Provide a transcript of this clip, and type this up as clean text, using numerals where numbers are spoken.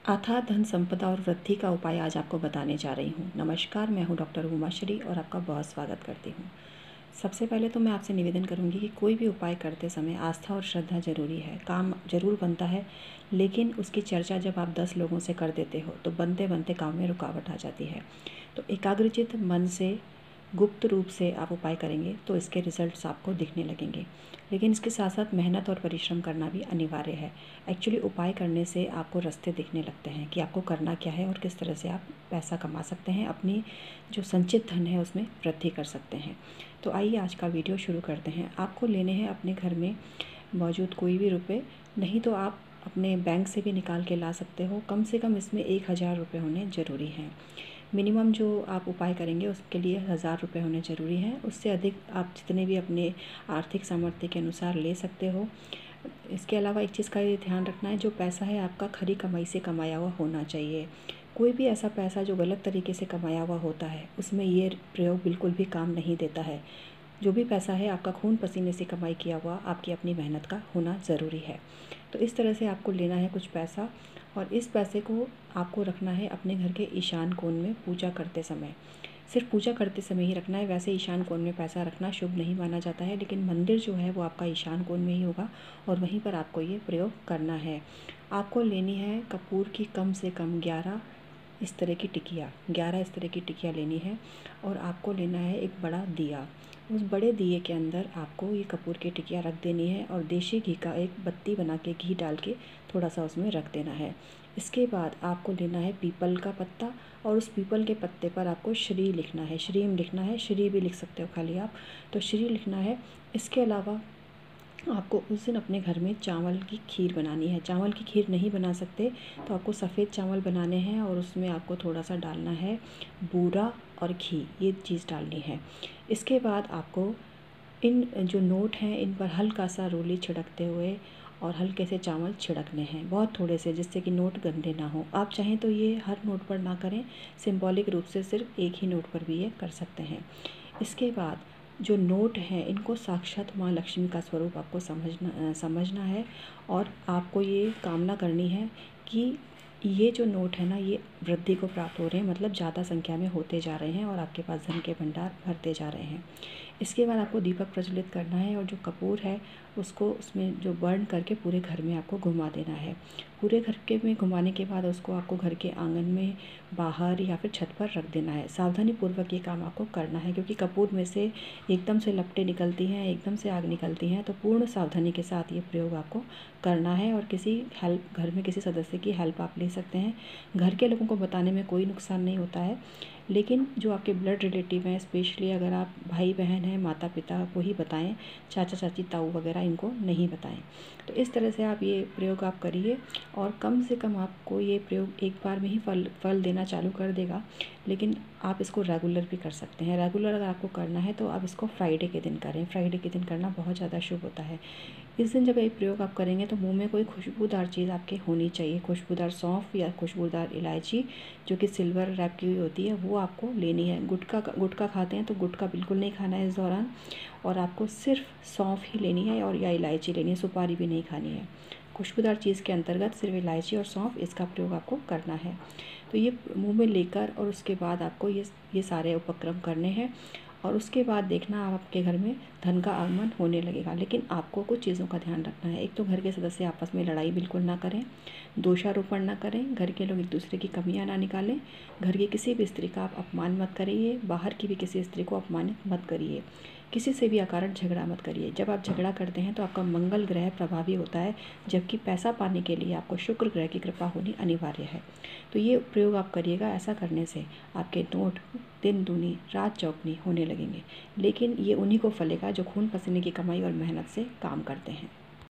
अथाह धन संपदा और वृद्धि का उपाय आज आपको बताने जा रही हूँ। नमस्कार, मैं हूँ डॉक्टर उमाश्री और आपका बहुत स्वागत करती हूँ। सबसे पहले तो मैं आपसे निवेदन करूँगी कि कोई भी उपाय करते समय आस्था और श्रद्धा ज़रूरी है। काम ज़रूर बनता है, लेकिन उसकी चर्चा जब आप 10 लोगों से कर देते हो तो बनते बनते काम में रुकावट आ जाती है। तो एकाग्रचित मन से गुप्त रूप से आप उपाय करेंगे तो इसके रिजल्ट्स आपको दिखने लगेंगे। लेकिन इसके साथ साथ मेहनत और परिश्रम करना भी अनिवार्य है। एक्चुअली उपाय करने से आपको रास्ते दिखने लगते हैं कि आपको करना क्या है और किस तरह से आप पैसा कमा सकते हैं, अपनी जो संचित धन है उसमें वृद्धि कर सकते हैं। तो आइए आज का वीडियो शुरू करते हैं। आपको लेने हैं अपने घर में मौजूद कोई भी रुपये, नहीं तो आप अपने बैंक से भी निकाल के ला सकते हो। कम से कम इसमें 1000 रुपये होने ज़रूरी हैं। मिनिमम जो आप उपाय करेंगे उसके लिए 1000 रुपये होने ज़रूरी हैं। उससे अधिक आप जितने भी अपने आर्थिक सामर्थ्य के अनुसार ले सकते हो। इसके अलावा एक चीज़ का ये ध्यान रखना है, जो पैसा है आपका खरी कमाई से कमाया हुआ होना चाहिए। कोई भी ऐसा पैसा जो गलत तरीके से कमाया हुआ होता है उसमें ये प्रयोग बिल्कुल भी काम नहीं देता है। जो भी पैसा है आपका खून पसीने से कमाई किया हुआ आपकी अपनी मेहनत का होना ज़रूरी है। तो इस तरह से आपको लेना है कुछ पैसा और इस पैसे को आपको रखना है अपने घर के ईशान कोण में पूजा करते समय। सिर्फ पूजा करते समय ही रखना है। वैसे ईशान कोण में पैसा रखना शुभ नहीं माना जाता है, लेकिन मंदिर जो है वो आपका ईशान कोण में ही होगा और वहीं पर आपको ये प्रयोग करना है। आपको लेनी है कपूर की कम से कम 11 इस तरह की टिकिया, 11 इस तरह की टिकिया लेनी है। और आपको लेना है एक बड़ा दिया। उस बड़े दिए के अंदर आपको ये कपूर की टिकिया रख देनी है और देशी घी का एक बत्ती बना के घी डाल के थोड़ा सा उसमें रख देना है। इसके बाद आपको लेना है पीपल का पत्ता और उस पीपल के पत्ते पर आपको श्री लिखना है, श्रीम लिखना है, श्री भी लिख सकते हो खाली आप, तो श्री लिखना है। इसके अलावा आपको उस दिन अपने घर में चावल की खीर बनानी है। चावल की खीर नहीं बना सकते तो आपको सफ़ेद चावल बनाने हैं और उसमें आपको थोड़ा सा डालना है बूरा और घी, ये चीज़ डालनी है। इसके बाद आपको इन जो नोट हैं इन पर हल्का सा रोली छिड़कते हुए और हल्के से चावल छिड़कने हैं, बहुत थोड़े से, जिससे कि नोट गंदे ना हो। आप चाहें तो ये हर नोट पर ना करें, सिंबॉलिक रूप से सिर्फ एक ही नोट पर भी ये कर सकते हैं। इसके बाद जो नोट हैं इनको साक्षात माँ लक्ष्मी का स्वरूप आपको समझना है और आपको ये कामना करनी है कि ये जो नोट है ना ये वृद्धि को प्राप्त हो रहे हैं, मतलब ज़्यादा संख्या में होते जा रहे हैं और आपके पास धन के भंडार भरते जा रहे हैं। इसके बाद आपको दीपक प्रज्वलित करना है और जो कपूर है उसको उसमें जो बर्न करके पूरे घर में आपको घुमा देना है। पूरे घर के में घुमाने के बाद उसको आपको घर के आंगन में, बाहर या फिर छत पर रख देना है। सावधानी पूर्वक ये काम आपको करना है, क्योंकि कपूर में से एकदम से लपटें निकलती हैं, एकदम से आग निकलती हैं। तो पूर्ण सावधानी के साथ ये प्रयोग आपको करना है और किसी हेल्प, घर में किसी सदस्य की हेल्प आप ले सकते हैं। घर के लोगों को बताने में कोई नुकसान नहीं होता है, लेकिन जो आपके ब्लड रिलेटिव हैं, स्पेशली अगर आप भाई बहन हैं, माता पिता को ही बताएं, चाचा चाची ताऊ वगैरह इनको नहीं बताएं। तो इस तरह से आप ये प्रयोग आप करिए और कम से कम आपको ये प्रयोग एक बार में ही फल देना चालू कर देगा, लेकिन आप इसको रेगुलर भी कर सकते हैं। रेगुलर अगर आपको करना है तो आप इसको फ्राइडे के दिन करें। फ्राइडे के दिन करना बहुत ज़्यादा शुभ होता है। इस दिन जब ये प्रयोग आप करेंगे तो मुंह में कोई खुशबूदार चीज़ आपके होनी चाहिए। खुशबूदार सौंफ या खुशबूदार इलायची जो कि सिल्वर रैप की हुई होती है वो आपको लेनी है। गुटखा खाते हैं तो गुटखा बिल्कुल नहीं खाना है इस दौरान, और आपको सिर्फ सौंफ ही लेनी है और या इलायची लेनी है, सुपारी भी नहीं खानी है। खुशबूदार चीज़ के अंतर्गत सिर्फ इलायची और सौंफ, इसका प्रयोग आपको करना है। तो ये मुंह में लेकर और उसके बाद आपको ये सारे उपक्रम करने हैं और उसके बाद देखना आपके घर में धन का आगमन होने लगेगा। लेकिन आपको कुछ चीज़ों का ध्यान रखना है। एक तो घर के सदस्य आपस में लड़ाई बिल्कुल ना करें, दोषारोपण ना करें, घर के लोग एक दूसरे की कमियां ना निकालें, घर की किसी भी स्त्री का आप अपमान मत करिए, बाहर की भी किसी स्त्री को अपमानित मत करिए, किसी से भी अकारण झगड़ा मत करिए। जब आप झगड़ा करते हैं तो आपका मंगल ग्रह प्रभावी होता है, जबकि पैसा पाने के लिए आपको शुक्र ग्रह की कृपा होनी अनिवार्य है। तो ये प्रयोग आप करिएगा। ऐसा करने से आपके नोट दिन दूनी रात चौगुनी होने लगेंगे, लेकिन ये उन्हीं को फलेगा जो खून पसीने की कमाई और मेहनत से काम करते हैं।